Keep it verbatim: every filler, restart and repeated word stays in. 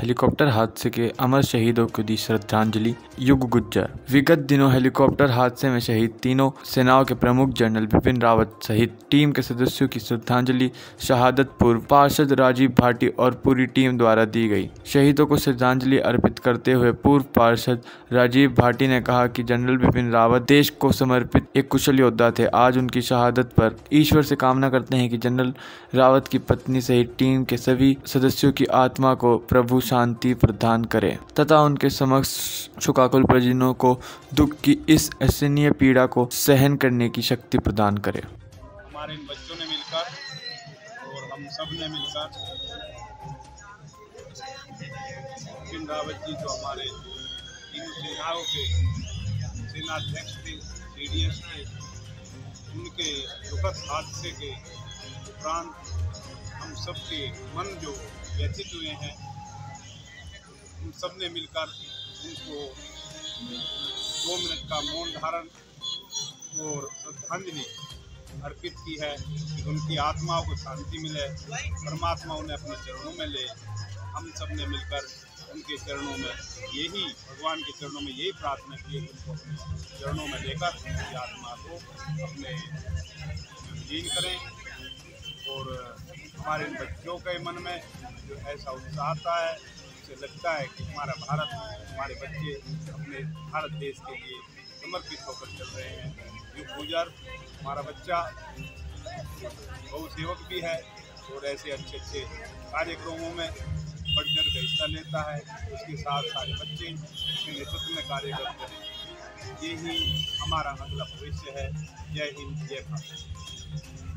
Helicopter हादसे के अमर शहीदों को दी श्रद्धांजलि। युग गुज्जर। विगत दिनों हेलीकॉप्टर हादसे में शहीद तीनों सेनाओं के प्रमुख जनरल बिपिन रावत सहित टीम के सदस्यों की श्रद्धांजलि शहादत पूर्व पार्षद राजीव भाटी और पूरी टीम द्वारा दी गई। शहीदों को श्रद्धांजलि अर्पित करते हुए पूर्व पार्षद राजीव भाटी ने कहा कि जनरल बिपिन रावत देश को समर्पित एक कुशल योद्धा थे। आज उनकी शहादत पर ईश्वर से कामना करते हैं कि जनरल रावत की पत्नी सहित टीम के सभी सदस्यों की आत्मा को प्रभु शांति प्रदान करे तथा उनके समक्ष शोकाकुल परिजनों को दुख की इस असहनीय पीड़ा को सहन करने की शक्ति प्रदान करे। हमारे इन बच्चों ने मिलकर और हम सब ने मिलकर बिपिन रावत जी जो हमारे तीनों सेनाओं के सेनाध्यक्ष थे, सीडीएस थे, उनके दुखद हादसे के उपरांत हम सबके मन जो व्यथित हुए हैं, हम सब ने मिलकर उनको दो मिनट का मौन धारण और श्रद्धांजलि अर्पित की है कि उनकी आत्माओं को शांति मिले, परमात्मा उन्हें अपने चरणों में ले। हम सब ने मिलकर उनके चरणों में यही भगवान के चरणों में यही प्रार्थना की है कि उनको अपने चरणों में लेकर उनकी आत्मा को अपने लीन करें। और हमारे बच्चों के मन में जो ऐसा उत्साह आता है, उसे लगता है कि हमारा भारत, हमारे बच्चे अपने भारत देश के लिए समर्पित होकर चल रहे हैं। युग गुज्जर हमारा बच्चा बहुत सेवक भी है और ऐसे अच्छे अच्छे कार्यक्रमों में बढ़ चढ़ कर हिस्सा लेता है। उसके साथ सारे बच्चे उसके नेतृत्व में कार्य करते हैं। यही हमारा अगला भविष्य है। जय हिंद, जय भारत।